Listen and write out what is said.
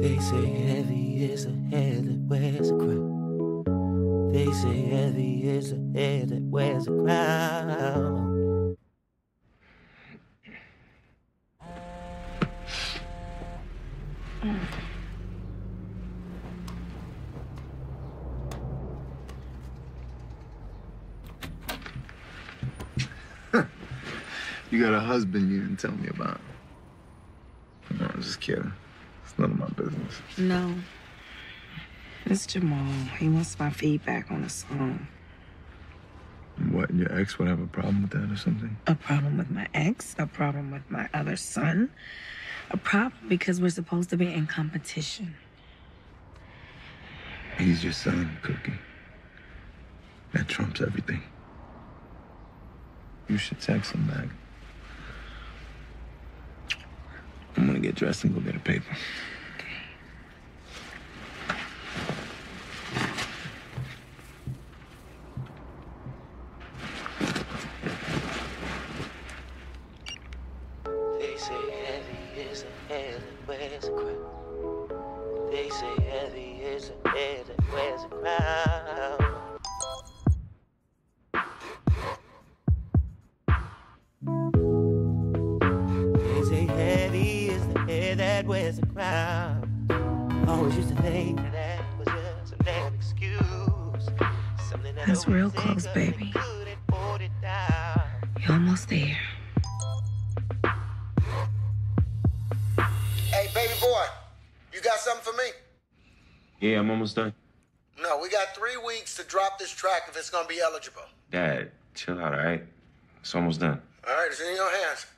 They say heavy is the head that wears a crown. They say heavy is the head that wears a crown. You got a husband you didn't tell me about. No, I'm just kidding. It's none of my business. No. It's Jamal. He wants my feedback on a song. What, your ex would have a problem with that or something? A problem with my ex? A problem with my other son? A problem because we're supposed to be in competition. He's your son, Cookie. That trumps everything. You should text him back. I'm gonna get dressed and go get a paper. They say heavy is the head that wears a crown. They say heavy is the head that wears a crown. They say heavy is the head that wears a crown. Always used to think that was just a damn excuse. Something that That's real close, baby. You're almost there. Hey, baby boy, you got something for me? Yeah, I'm almost done. No, we got 3 weeks to drop this track if it's gonna be eligible. Dad, chill out, all right? It's almost done. All right, it's in your hands.